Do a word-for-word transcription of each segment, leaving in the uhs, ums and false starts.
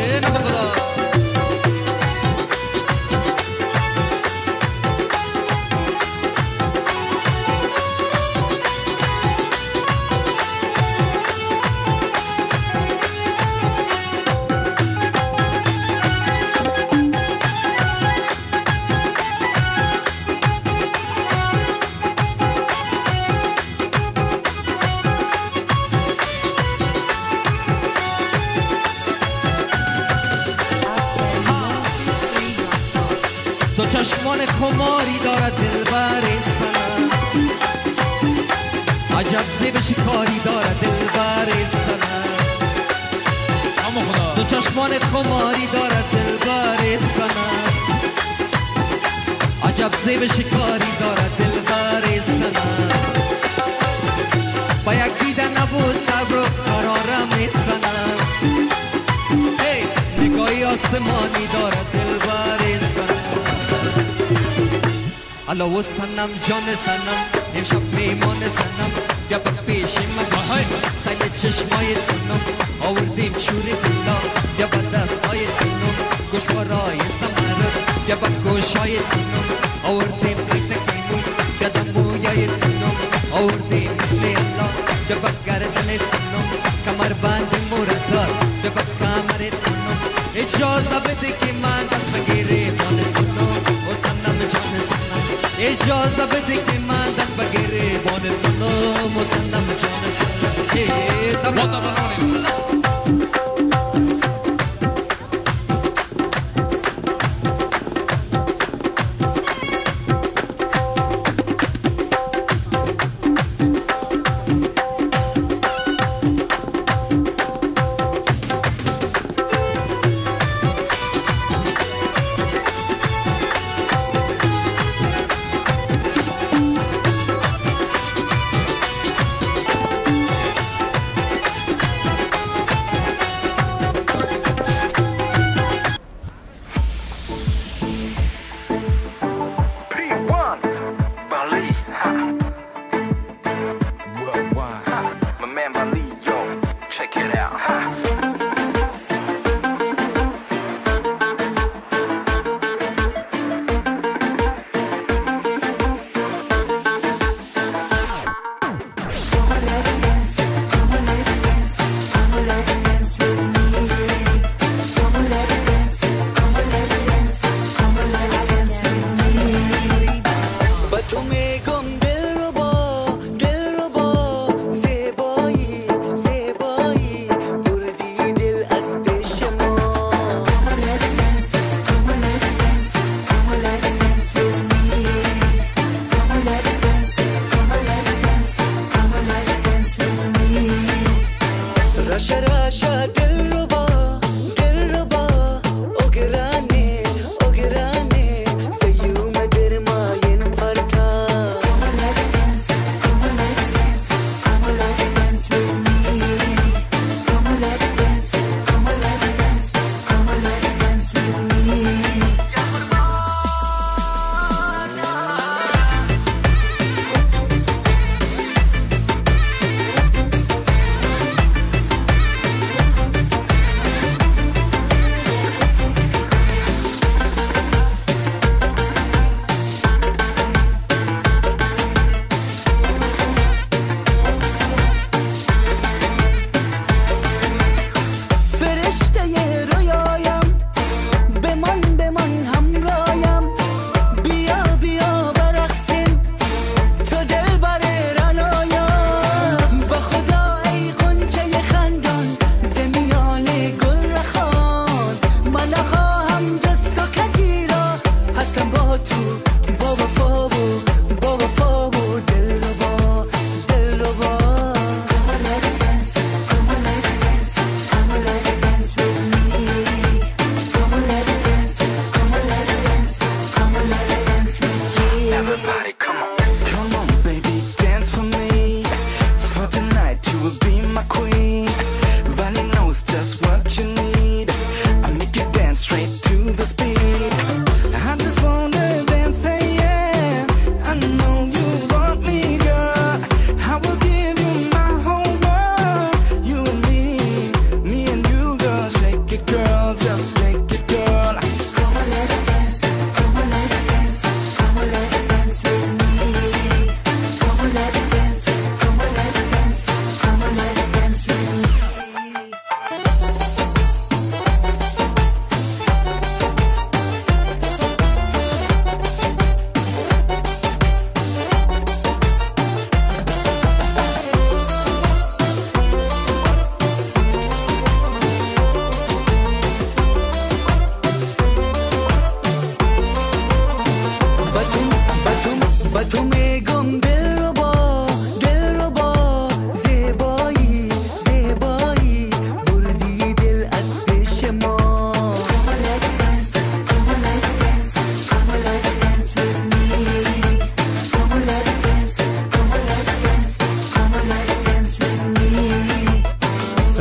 چشمان خماری دارد دلبر سنم عجب زیب شکاری دارد دلبر سنم تو چشمان خماری دارد دلبر سنم عجب زیب شکاری دارد دلبر سنم با یک دیدن نبود صبر و قرارم میسنم هی نگاهی آسمانی دارد دلبر سنم الله و سنم جان سنم امشب میمان سنم بیا با پیشی من بشیم سیل چشمای تنم آوردیم چوری دلا بیا با دستای تنم گوشوارای زمرد بیا با گوشای تنم آوردیم ریت کنم بیا دمویای تنم آوردیم اسم الله بیا با گردن تنم کمر بند موردار بیا با کمر تنم اجازه بده که من دست بگیره مان تنم و سنم جان سنم اجازه بده که من دست بگیره بان تنم و سنم جان سنم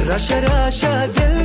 رشا رشا دل